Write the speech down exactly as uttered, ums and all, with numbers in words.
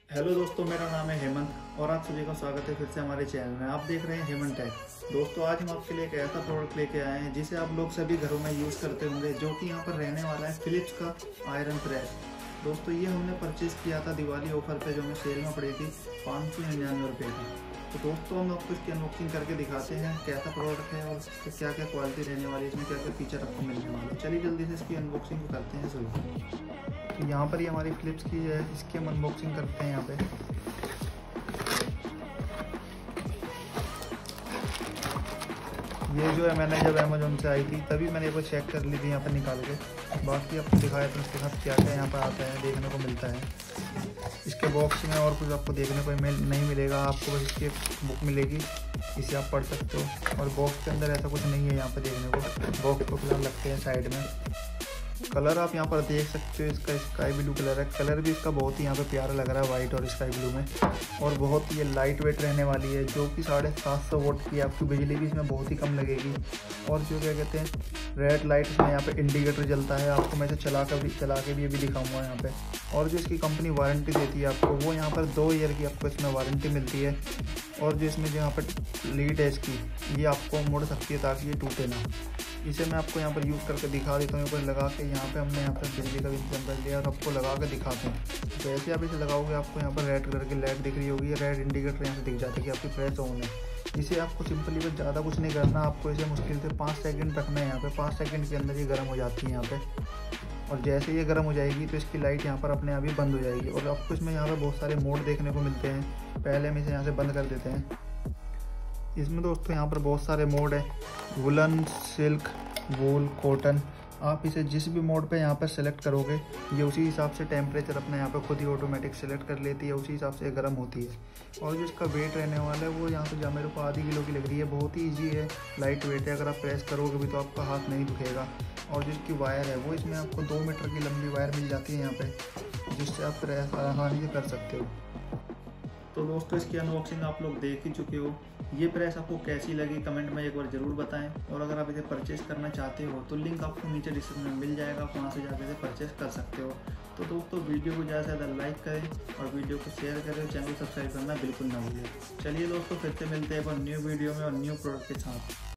Hello दोस्तों, मेरा नाम है हेमंत और आप सभी का स्वागत है फिर से हमारे चैनल में। आप देख रहे हैं हेमंत टेक। दोस्तों, आज हम आपके लिए एक ऐसा प्रोडक्ट लेके आए हैं जिसे आप लोग सभी घरों में यूज़ करते होंगे, जो कि यहाँ पर रहने वाला है फिलिप्स का आयरन प्रेस। दोस्तों, ये हमने परचेज़ किया था दिवाली ऑफर पे, जो हमें सेल में पड़ी थी पाँच सौ निन्यानवे रुपये की। तो दोस्तों, हम आपको इसकी अनबॉक्सिंग करके दिखाते हैं कैसा प्रोडक्ट है और इसकी क्या क्या क्वालिटी रहने वाली है, इसमें क्या क्या फीचर आपको मिलने वाले हैं। चलिए जल्दी से इसकी अनबॉक्सिंग करते हैं शुरू। तो यहाँ पर ये यह हमारी फिलिप्स की है, इसकी हम अनबॉक्सिंग करते हैं यहाँ पे। ये जो है मैंने जब अमेजोन से आई थी तभी मैंने वो चेक कर ली थी यहाँ पर निकाल के। बाकी आपको दिखाया तो इसके साथ क्या क्या यहाँ पर आता है देखने को मिलता है। इसके बॉक्स में और कुछ आपको देखने को मिल नहीं मिलेगा, आपको बस इसकी बुक मिलेगी, इसे आप पढ़ सकते हो। और बॉक्स के अंदर ऐसा कुछ नहीं है यहाँ पर देखने को। बॉक्स को फिलहाल रखते हैं साइड में। कलर आप यहाँ पर देख सकते हो, इसका स्काई ब्लू कलर है। कलर भी इसका बहुत ही यहाँ पे प्यारा लग रहा है, वाइट और स्काई ब्लू में। और बहुत ही लाइट वेट रहने वाली है, जो कि साढ़े सात सौ वोट की। आपकी बिजली भी इसमें बहुत ही कम लगेगी। और जो क्या कहते हैं रेड लाइट इसमें यहाँ पे इंडिकेटर जलता है। आपको मैं इसे चला कर भी चला के भी अभी दिखाऊंगा यहाँ पे। और जो इसकी कंपनी वारंटी देती है आपको, वो यहाँ पर दो ईयर की आपको इसमें वारंटी मिलती है। और जो इसमें जो यहाँ पर लीड है इसकी, ये आपको मुड़ सकती है ताकि ये टूटे ना। इसे मैं आपको यहाँ पर यूज़ करके दिखा देता हूँ। ऊपर लगा के यहाँ पे हमने यहाँ पर बिजली का भी इंतजाम कर लिया और आपको लगा के दिखाते हैं। जैसे आप इसे लगाओगे आपको यहाँ पर रेड कलर की लाइट दिख रही होगी, रेड इंडिकेटर यहाँ से दिख जाता है कि आपकी प्रेस ऑन है। इसे आपको सिंपली बस ज़्यादा कुछ नहीं करना, आपको इसे मुश्किल से पाँच सेकंड रखना है यहाँ पे। पाँच सेकंड के अंदर ये गर्म हो जाती है यहाँ पे। और जैसे ये गर्म हो जाएगी तो इसकी लाइट यहाँ पर अपने आप ही बंद हो जाएगी। और आपको इसमें यहाँ पर बहुत सारे मोड देखने को मिलते हैं। पहले हम इसे यहाँ से बंद कर देते हैं। इसमें दोस्तों यहाँ पर बहुत सारे मोड है, वुलन, सिल्क, वूल, कॉटन। आप इसे जिस भी मोड पे यहाँ पर सेलेक्ट करोगे, ये उसी हिसाब से टेम्परेचर अपने यहाँ पे खुद ही ऑटोमेटिक सेलेक्ट कर लेती है, उसी हिसाब से गर्म होती है। और जो इसका वेट रहने वाला है वो यहाँ पे जहाँ मेरे को आधी किलो की लग रही है। बहुत ही ईजी है, लाइट वेट है। अगर आप प्रेस करोगे भी तो आपका हाथ नहीं दुखेगा। और जो इसकी वायर है वो इसमें आपको दो मीटर की लंबी वायर मिल जाती है यहाँ पे, जिससे आप प्रेस आसानी से कर सकते हो। तो दोस्तों, इसकी अनबॉक्सिंग आप लोग देख ही चुके हो। ये प्रेस आपको कैसी लगी कमेंट में एक बार ज़रूर बताएं। और अगर आप इसे परचेज़ करना चाहते हो तो लिंक आपको नीचे डिस्क्रिप्शन में मिल जाएगा, आप वहाँ से जाकर इसे परचेज़ कर सकते हो। तो दोस्तों, वीडियो को ज़्यादा से ज़्यादा लाइक करें और वीडियो को शेयर करें, चैनल को सब्सक्राइब करना बिल्कुल ना भूलें। चलिए दोस्तों, फिर से मिलते हैं न्यू वीडियो में और न्यू प्रोडक्ट के साथ।